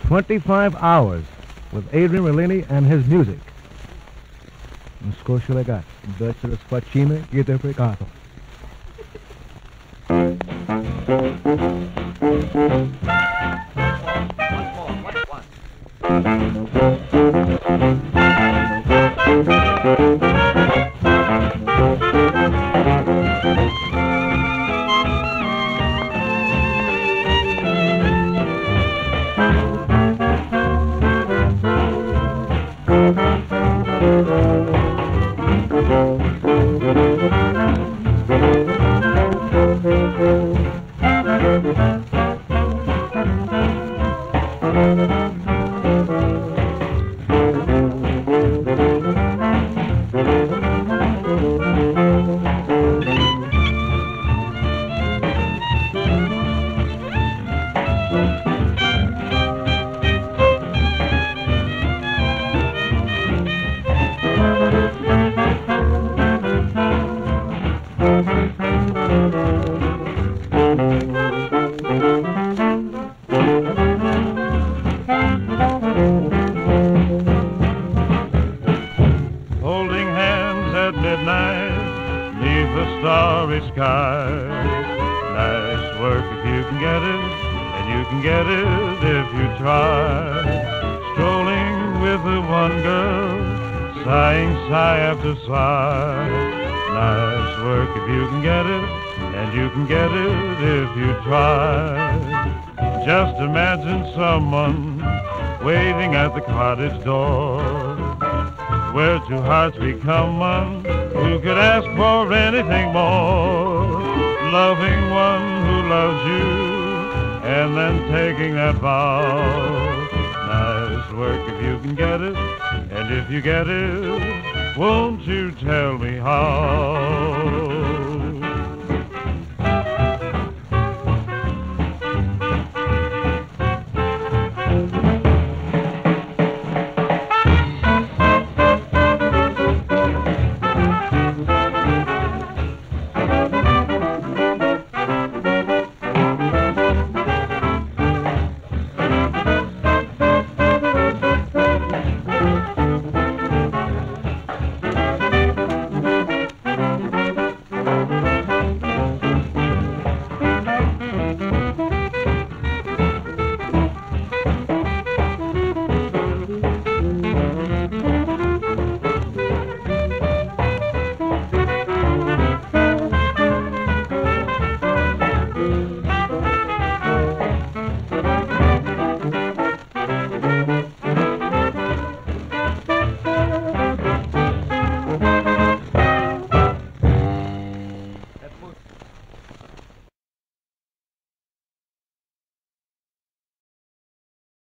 25 hours with Adrian Rollini and his music. Un scoscio legato, verso le sfaccine interpretato. Just imagine someone waiting at the cottage door, where two hearts become one. Who could ask for anything more? Loving one who loves you, and then taking that vow. Nice work if you can get it, and if you get it, won't you tell me how?